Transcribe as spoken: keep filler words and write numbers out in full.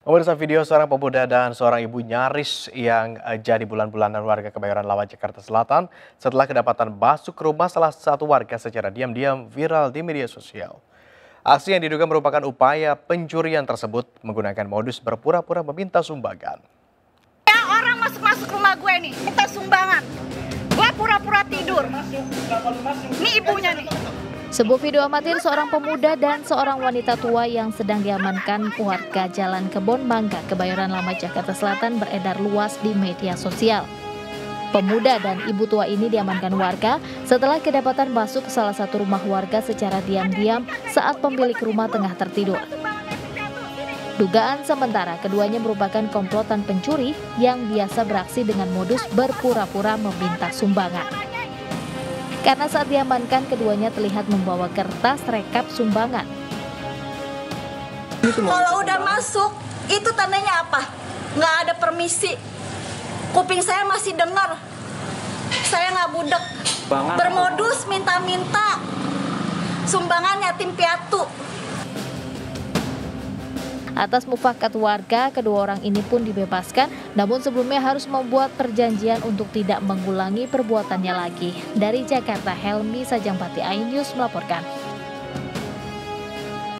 Pemirsa, video seorang pemuda dan seorang ibu nyaris yang eh, jadi bulan-bulanan warga Kebayoran Lama Jakarta Selatan setelah kedapatan masuk ke rumah salah satu warga secara diam-diam viral di media sosial. Aksi yang diduga merupakan upaya pencurian tersebut menggunakan modus berpura-pura meminta sumbangan. Ya, orang masuk-masuk rumah gue nih, minta sumbangan. Gue pura-pura tidur. Ini ibunya nih. Sebuah video amatir seorang pemuda dan seorang wanita tua yang sedang diamankan warga Jalan Kebon Mangga, Kebayoran Lama, Jakarta Selatan beredar luas di media sosial. Pemuda dan ibu tua ini diamankan warga setelah kedapatan masuk ke salah satu rumah warga secara diam-diam saat pemilik rumah tengah tertidur. Dugaan sementara keduanya merupakan komplotan pencuri yang biasa beraksi dengan modus berpura-pura meminta sumbangan. Karena saat diamankan keduanya terlihat membawa kertas rekap sumbangan. Kalau udah masuk, itu tandanya apa? Nggak ada permisi. Kuping saya masih dengar. Saya nggak budek. Bermodus minta-minta sumbangan yatim piatu. Atas mufakat warga, kedua orang ini pun dibebaskan, namun sebelumnya harus membuat perjanjian untuk tidak mengulangi perbuatannya lagi. Dari Jakarta, Helmi Sajanpati, iNews melaporkan.